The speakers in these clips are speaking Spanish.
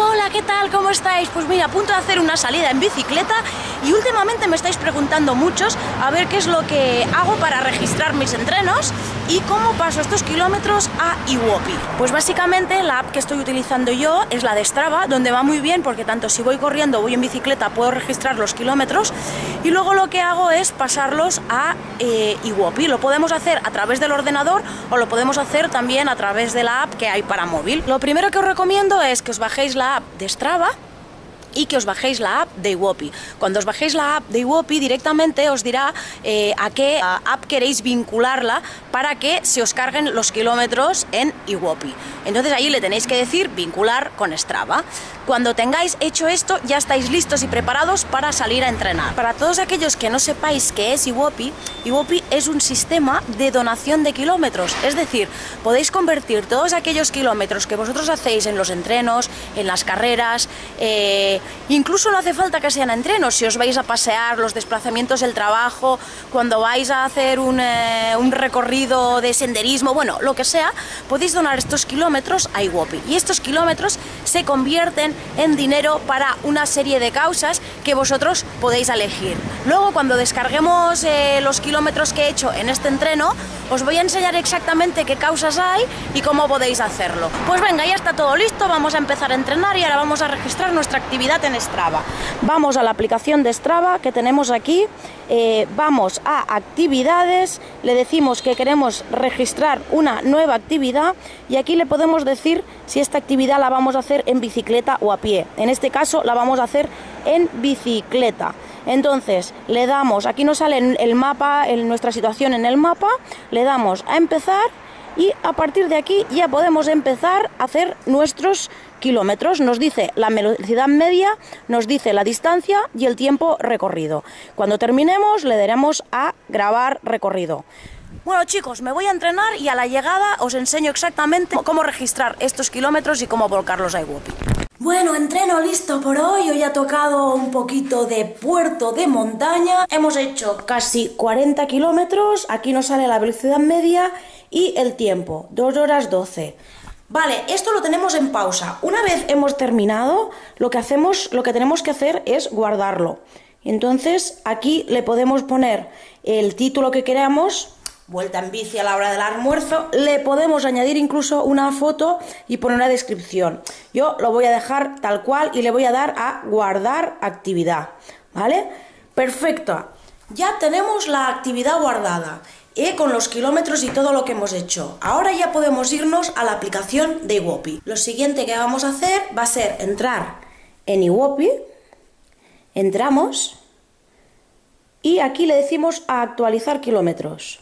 Hola, ¿qué tal? ¿Cómo estáis? Pues mira, a punto de hacer una salida en bicicleta y últimamente me estáis preguntando muchos a ver qué es lo que hago para registrar mis entrenos y cómo paso estos kilómetros a Iwopi. Pues básicamente la app que estoy utilizando yo es la de Strava, donde va muy bien porque tanto si voy corriendo o voy en bicicleta puedo registrar los kilómetros y luego lo que hago es pasarlos a Iwopi. Lo podemos hacer a través del ordenador o lo podemos hacer también a través de la app que hay para móvil. Lo primero que os recomiendo es que os bajéis la app de Strava y que os bajéis la app de Iwopi. Cuando os bajéis la app de Iwopi directamente os dirá a qué app queréis vincularla para que se os carguen los kilómetros en Iwopi. Entonces ahí le tenéis que decir vincular con Strava. Cuando tengáis hecho esto ya estáis listos y preparados para salir a entrenar. Para todos aquellos que no sepáis qué es Iwopi, Iwopi es un sistema de donación de kilómetros. Es decir, podéis convertir todos aquellos kilómetros que vosotros hacéis en los entrenos, en las carreras, incluso no hace falta que sean entrenos, si os vais a pasear, los desplazamientos del trabajo, cuando vais a hacer un recorrido de senderismo, bueno, lo que sea, podéis donar estos kilómetros a Iwopi y estos kilómetros se convierten en dinero para una serie de causas que vosotros podéis elegir. Luego, cuando descarguemos los kilómetros que he hecho en este entreno, os voy a enseñar exactamente qué causas hay y cómo podéis hacerlo. Pues venga, ya está todo listo, vamos a empezar a entrenar y ahora vamos a registrar nuestra actividad en Strava. Vamos a la aplicación de Strava que tenemos aquí, vamos a actividades, le decimos que queremos registrar una nueva actividad y aquí le podemos decir si esta actividad la vamos a hacer en bicicleta o a pie. En este caso la vamos a hacer en bicicleta. Entonces le damos, aquí nos sale el mapa, nuestra situación en el mapa, le damos a empezar y a partir de aquí ya podemos empezar a hacer nuestros kilómetros. Nos dice la velocidad media, nos dice la distancia y el tiempo recorrido. Cuando terminemos le daremos a grabar recorrido. Bueno chicos, me voy a entrenar y a la llegada os enseño exactamente cómo registrar estos kilómetros y cómo volcarlos a Iwopi. Bueno, entreno listo por hoy ha tocado un poquito de puerto de montaña, hemos hecho casi 40 kilómetros, aquí nos sale la velocidad media y el tiempo, 2 horas 12. Vale, esto lo tenemos en pausa. Una vez hemos terminado, lo que tenemos que hacer es guardarlo. Entonces aquí le podemos poner el título que queramos, vuelta en bici a la hora del almuerzo, le podemos añadir incluso una foto y poner una descripción. Yo lo voy a dejar tal cual y le voy a dar a guardar actividad, ¿vale? Perfecto, ya tenemos la actividad guardada. Con los kilómetros y todo lo que hemos hecho. Ahora ya podemos irnos a la aplicación de Iwopi. Lo siguiente que vamos a hacer va a ser entrar en Iwopi, entramos y aquí le decimos a actualizar kilómetros.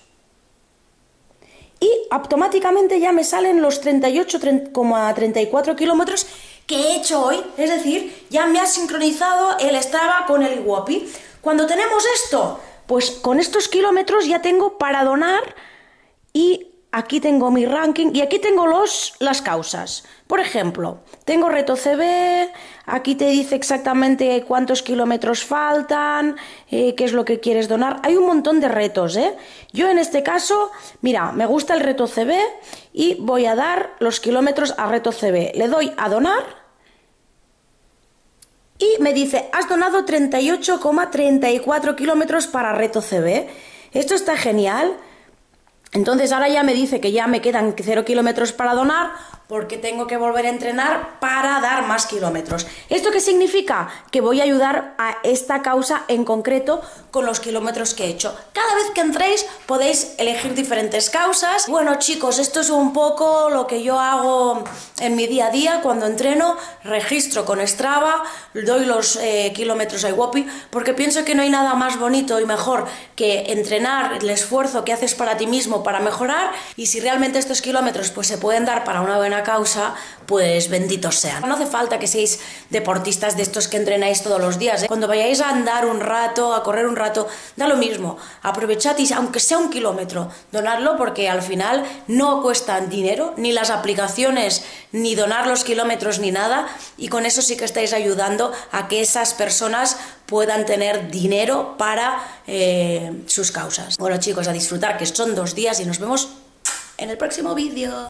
Y automáticamente ya me salen los 38,34 kilómetros que he hecho hoy, es decir, ya me ha sincronizado el Strava con el Iwopi. Cuando tenemos esto, pues con estos kilómetros ya tengo para donar y aquí tengo mi ranking y aquí tengo las causas. Por ejemplo, tengo reto CB, aquí te dice exactamente cuántos kilómetros faltan, qué es lo que quieres donar. Hay un montón de retos, ¿eh? Yo en este caso, mira, me gusta el reto CB y voy a dar los kilómetros a reto CB. Le doy a donar. Y me dice, has donado 38,34 kilómetros para reto CB. Esto está genial. Entonces ahora ya me dice que ya me quedan 0 kilómetros para donar porque tengo que volver a entrenar para dar más kilómetros. ¿Esto qué significa? Que voy a ayudar a esta causa en concreto con los kilómetros que he hecho. Cada vez que entréis podéis elegir diferentes causas. Bueno chicos, esto es un poco lo que yo hago en mi día a día cuando entreno. Registro con Strava, doy los kilómetros a Iwopi porque pienso que no hay nada más bonito y mejor que entrenar, el esfuerzo que haces para ti mismo para mejorar, y si realmente estos kilómetros pues se pueden dar para una buena causa, pues benditos sean. No hace falta que seáis deportistas de estos que entrenáis todos los días, ¿eh? Cuando vayáis a andar un rato, a correr un rato, da lo mismo, aprovechad y aunque sea 1 kilómetro, donadlo porque al final no cuestan dinero, ni las aplicaciones, ni donar los kilómetros, ni nada, y con eso sí que estáis ayudando a que esas personas puedan tener dinero para sus causas. Bueno chicos, a disfrutar, que son 2 días y nos vemos en el próximo vídeo.